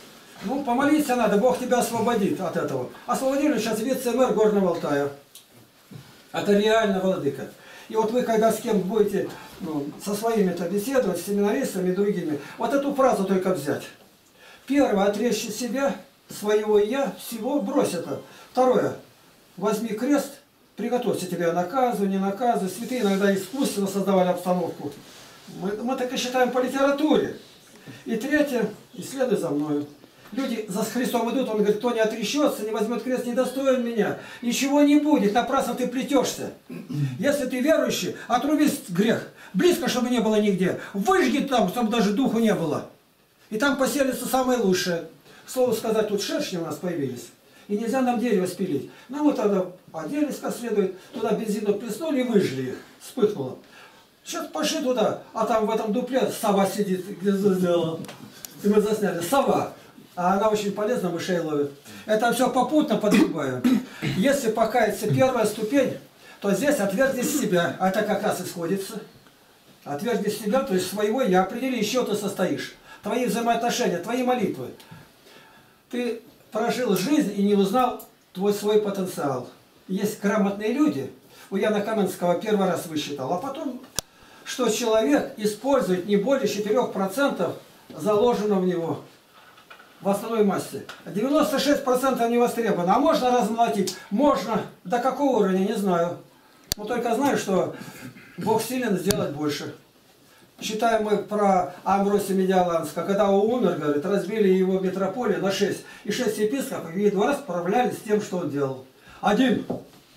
S3: Ну, помолиться надо, Бог тебя освободит от этого. Освободили сейчас вице-мэр Горного Алтая. Это реально, владыка. И вот вы, когда с кем будете со своими-то беседовать, с семинаристами и другими, вот эту фразу только взять. Первое, отречь себя, своего я, всего брось это. Второе, возьми крест, приготовься тебя наказывать, не наказывать. Святые иногда искусственно создавали обстановку. Мы так и считаем по литературе. И третье, исследуй за мною. Люди за Христом идут, он говорит, кто не отречется, не возьмет крест, не достоин меня. Ничего не будет, напрасно ты плетешься. Если ты верующий, отруби грех. Близко, чтобы не было нигде. Выжги там, чтобы даже духу не было. И там поселится самое лучшее. Слово сказать, тут шершни у нас появились. И нельзя нам дерево спилить. Нам вот тогда оделись как следует, туда бензину плеснули и выжгли их. Вспыхнуло. Сейчас пошли туда, а там в этом дупле сова сидит. Где сделала? И мы засняли. Сова. А она очень полезна, мышей ловит. Это все попутно подгребаю. Если покаяться первая ступень, то здесь отвергнись себя. А это как раз и сходится. Отвергнись себя, то есть своего я. Определи, из чего ты состоишь. Твои взаимоотношения, твои молитвы. Ты прожил жизнь и не узнал свой потенциал. Есть грамотные люди. У Яна Каменского первый раз высчитал. А потом, что человек использует не более 4% заложено в него. В основной массе. 96% не востребовано. А можно размолотить? Можно. До какого уровня? Не знаю. Но только знаю, что Бог силен сделать больше. Считаем мы про Амвросия Медиаланского. Когда он умер, говорит, разбили его метрополию на 6. И 6 епископов и 2 раз справлялись с тем, что он делал. Один.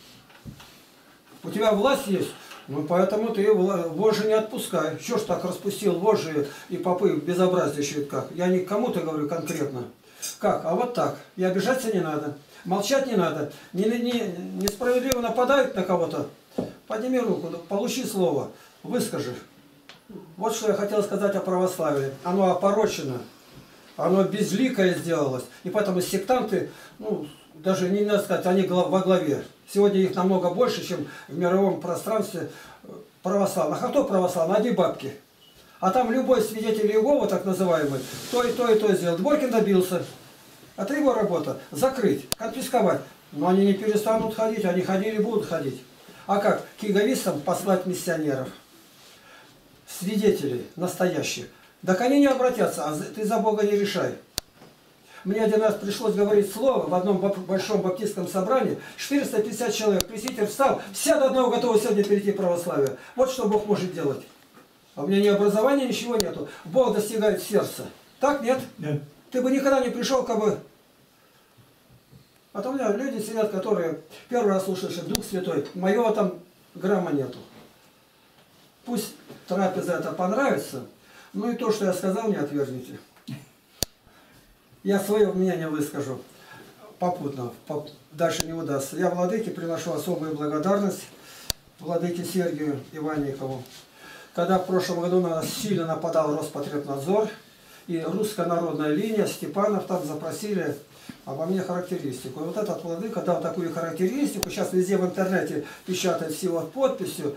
S3: У тебя власть есть. Ну, поэтому ты вожжи не отпускай. Чего ж так распустил вожжи и попы безобразничают как? Я не кому-то говорю конкретно. Как? А вот так. И обижаться не надо. Молчать не надо. Несправедливо нападают на кого-то. Подними руку, получи слово. Выскажи. Вот что я хотел сказать о православии. Оно опорочено. Оно безликое сделалось. И поэтому сектанты, даже не надо сказать, они во главе. Сегодня их намного больше, чем в мировом пространстве православных. А кто православный? Одни бабки. А там любой свидетель Иеговы, так называемый, то и то сделал. Дворкин добился. Это его работа. Закрыть, конфисковать. Но они не перестанут ходить, они ходили и будут ходить. А как? К иеговистам послать миссионеров. Свидетелей настоящих. Так они не обратятся, а ты за Бога не решай. Мне один раз пришлось говорить слово в одном большом баптистском собрании. 450 человек. Пресвитер встал, все до одного готовы сегодня перейти в православие. Вот что Бог может делать. А у меня ни образования, ничего нету. Бог достигает сердца. Так, нет? Нет. Ты бы никогда не пришел, как бы... А то у меня люди сидят, которые первый раз слушают, что Дух Святой. Моего там грамма нету. Пусть трапеза это понравится, но и то, что я сказал, не отвергните. Я свое мнение выскажу попутно, дальше не удастся. Я владыке приношу особую благодарность, владыке Сергию Иванникову. Когда в прошлом году на нас сильно нападал Роспотребнадзор, и русская народная линия, Степанов там запросили обо мне характеристику. И вот этот владыка дал такую характеристику, сейчас везде в интернете печатает всего подписью.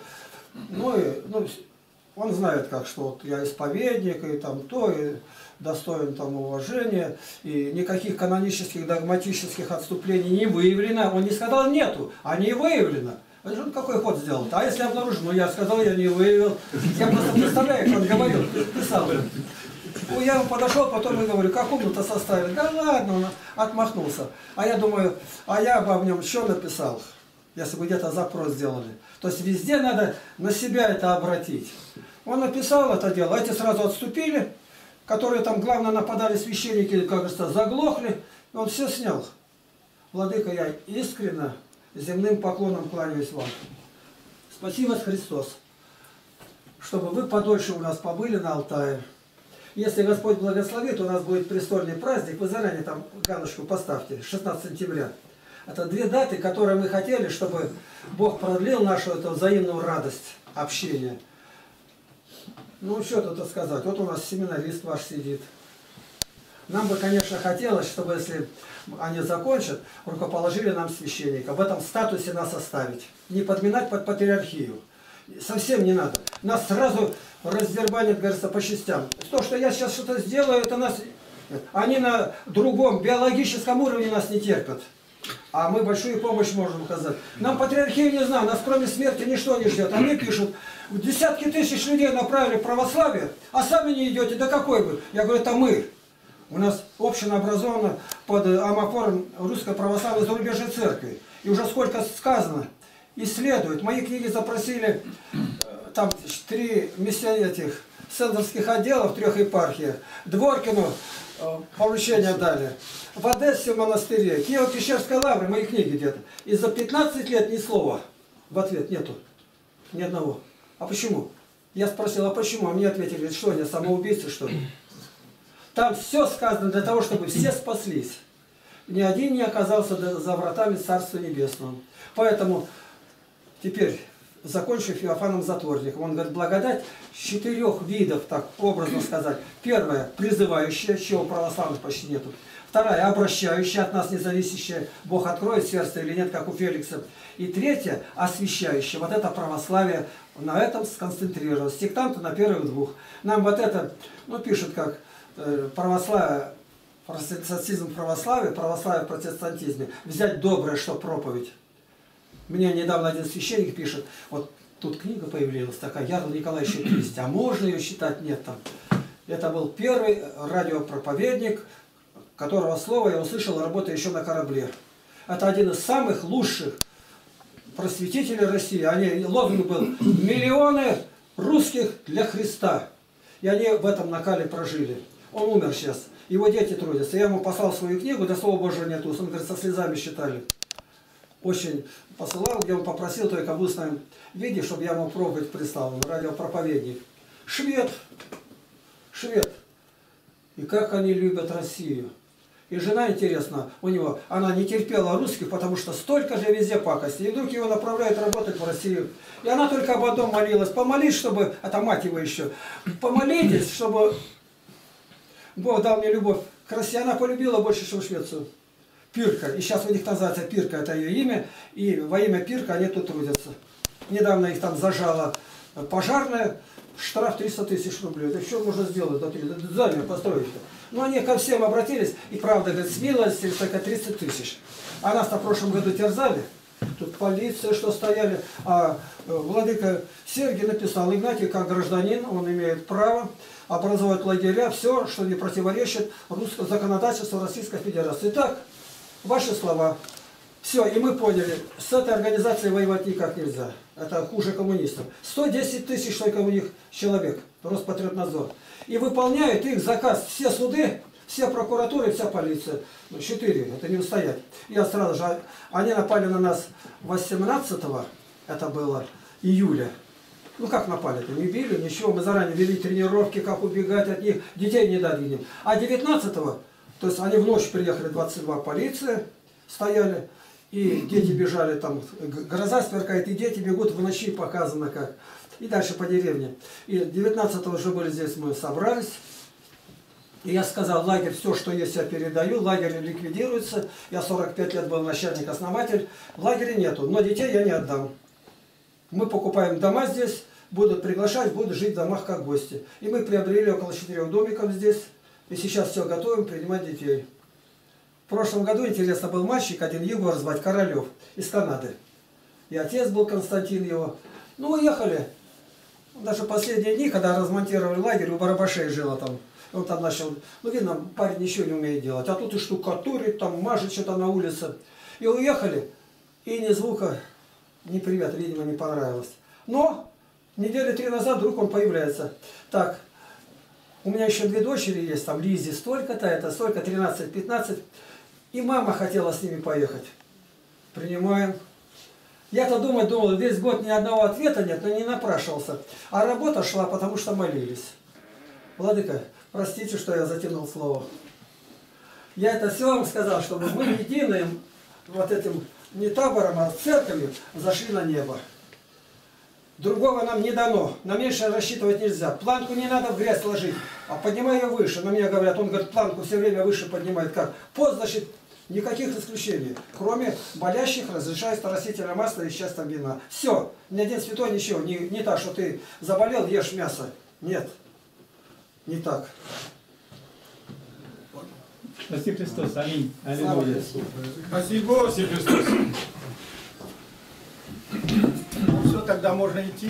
S3: Он знает, как, что вот я исповедник, и там то, и достоин там уважения, и никаких канонических, догматических отступлений не выявлено. Он не сказал нету, а не выявлено. Он какой ход сделал? А если обнаружил? Я сказал, я не выявил. Я просто представляю, как он говорил, писал. Я ему подошел, потом и говорю, как умно-то составили. Да ладно, он отмахнулся. А я думаю, а я бы в нем что написал, если бы где-то запрос сделали. То есть везде надо на себя это обратить. Он написал это дело, эти сразу отступили, которые там главное нападали священники, как говорится, заглохли. И он все снял. Владыка, я искренне земным поклоном кланяюсь вам. Спасибо, Христос, чтобы вы подольше у нас побыли на Алтае. Если Господь благословит, у нас будет престольный праздник. Вы заранее там галочку поставьте, 16 сентября. Это 2 даты, которые мы хотели, чтобы Бог продлил нашу эту взаимную радость общения. Ну, что тут сказать. Вот у нас семинарист ваш сидит. Нам бы, конечно, хотелось, чтобы, если они закончат, рукоположили нам священника. В этом статусе нас оставить. Не подминать под патриархию. Совсем не надо. Нас сразу раздербанит, говорится, по частям. То, что я сейчас что-то сделаю, это нас Они на другом биологическом уровне нас не терпят. А мы большую помощь можем оказать. Нам патриархию не знаю, нас кроме смерти ничто не ждет. Они пишут, десятки тысяч людей направили в православие, а сами не идете. Да какой вы? Я говорю, это мы. У нас община образована под амофором Русской Православной Зарубежной Церкви. И уже сколько сказано, исследуют. Мои книги запросили там 3 этих центрских отделов в 3 епархиях. Дворкину поручение дали. В Одессе в монастыре, Киево-Печерской лавре, мои книги где-то. И за 15 лет ни слова в ответ нету. Ни одного. А почему? Я спросил, а почему? А мне ответили, что они, самоубийцы, что ли? Там все сказано для того, чтобы все спаслись. Ни один не оказался за вратами Царства Небесного. Поэтому теперь, закончив Феофаном Затворником, он говорит, благодать 4 видов, так образно сказать. Первая, призывающая, чего у православных почти нету. Вторая, обращающая, от нас независящая, Бог откроет сердце или нет, как у Феликса. И третья, освящающая. Вот это православие, на этом сконцентрировалось. Сектанты на первых 2. Нам вот это, ну, пишут как православие, протестантизм православие, православие в протестантизме. Взять доброе, что проповедь. Мне недавно один священник пишет, вот тут книга появилась такая, Ярл Николай еще 200, а можно ее считать? Нет там. Это был первый радиопроповедник, которого слово я услышал, работая еще на корабле. Это один из самых лучших просветителей России. Они, лозунг был «Миллионы русских для Христа». И они в этом накале прожили. Он умер сейчас. Его дети трудятся. Я ему послал свою книгу, до слова Божьего нету. Он говорит, со слезами считали. Очень посылал, где он попросил только в устном виде, чтобы я ему проповедь прислал. Радиопроповедник. Швед. Швед. И как они любят Россию. И жена, интересно, у него, она не терпела русских, потому что столько же везде пакости. И вдруг его направляют работать в Россию. И она только об одном молилась. Помолись, чтобы, это мать его еще, помолитесь, чтобы Бог дал мне любовь к России. Она полюбила больше, чем Швецию. Пирка. И сейчас у них называется Пирка, это ее имя. И во имя Пирка они тут трудятся. Недавно их там зажала пожарная. Штраф 300 000 рублей. Это что можно сделать? Здание построить-то. Но они ко всем обратились. И правда, говорит, с милости только 30 000. А нас-то в прошлом году терзали. Тут полиция, что стояли. А владыка Сергий написал, Игнатий, как гражданин, он имеет право образовать лагеря, все, что не противоречит русскому законодательству Российской Федерации. Итак, ваши слова. Все, и мы поняли, с этой организацией воевать никак нельзя. Это хуже коммунистов. 110 000 только у них человек, Роспотребнадзор. И выполняют их заказ все суды, все прокуратуры, вся полиция. 4, это не устоять. Я сразу же, они напали на нас 18-го, это было июля. Ну как напали-то? Не били, ничего. Мы заранее вели тренировки, как убегать от них. Детей не дадим. А 19-го, то есть они в ночь приехали, 22 полиция стояли. И дети бежали, там гроза сверкает, и дети бегут в ночи, показано как. И дальше по деревне. И 19-го уже были здесь, мы собрались. И я сказал, лагерь, все, что есть, я передаю. Лагерь ликвидируется. Я 45 лет был начальник-основатель. В лагере нету, но детей я не отдам. Мы покупаем дома здесь, будут приглашать, будут жить в домах как гости. И мы приобрели около 4 домиков здесь. И сейчас все готовим принимать детей. В прошлом году, интересно, был мальчик, один Егор звать, Королев, из Канады. И отец был Константин его. Ну, уехали. Даже последние дни, когда размонтировали лагерь, у Барабашей жило там. Он там начал, ну, видно, парень ничего не умеет делать. А тут и штукатурит, там мажет что-то на улице. И уехали, и ни звука, ни привет, видимо, не понравилось. Но недели 3 назад вдруг он появляется. Так, у меня еще 2 дочери есть, там Лизе столько-то, это столько, 13-15. И мама хотела с ними поехать. Принимаем. Я-то думал, весь год ни одного ответа нет, но не напрашивался. А работа шла, потому что молились. Владыка, простите, что я затянул слово. Я это все вам сказал, чтобы мы единым вот этим не табором, а церковью зашли на небо. Другого нам не дано. На меньшее рассчитывать нельзя. Планку не надо в грязь ложить, а поднимай ее выше. На меня говорят, он говорит, планку все время выше поднимает. Как? Пост, значит, никаких исключений. Кроме болящих разрешается растительное масло и сейчас там вина. Все. Ни один святой ничего. Не так, что ты заболел, ешь мясо. Нет. Не так.
S7: Спаси Христос. Аминь. Аллилуйя.
S6: Спасибо, Христос. Ну все, тогда можно идти.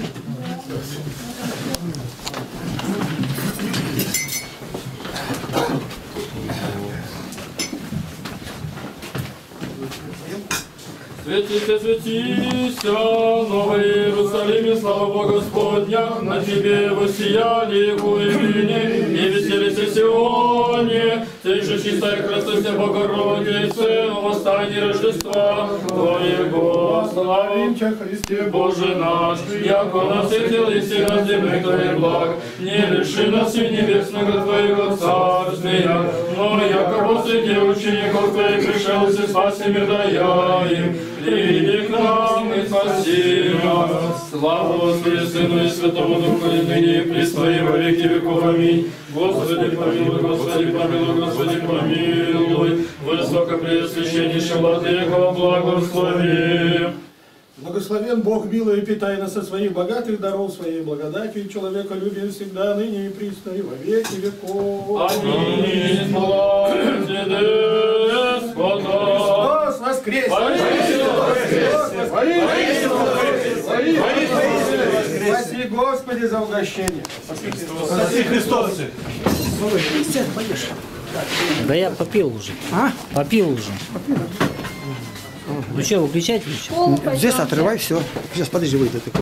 S1: Святися, святися, Новый Иерусалиме, слава Бога Господня, на тебе воссияли хуемини, и веселися Сионе, ты же чистая Христося Богородице, восстание Рождества Твоего, славим Тебя, Христе Боже наш, яко насытил и на земле Твоих благ, не лиши нас и небесного Твоего царствия, но яко посреди учеников Твоих пришелся, спаси мир дая им, приди к нам и спаси нас. Слава Господи, Сыну и Святому Духу, и ныне и присно и во веки веков. Аминь. Господи помилуй, Господи помилуй, Господи помилуй. Высокопреосвященнейший Владыко, благослови.
S6: Благословен Бог, милый, и питай нас от своих богатых даров, своей благодатью и человеколюбием всегда, ныне и присно, и во веки веков.
S1: Аминь. Славьте Господа.
S6: Христос воскресе! Спаси, Господи, за угощение.
S1: Спаси Христос.
S2: Да я попил уже. Попил уже. Ну что, выключать еще?
S3: Здесь отрывай, все. Сейчас, подожди, выйдет.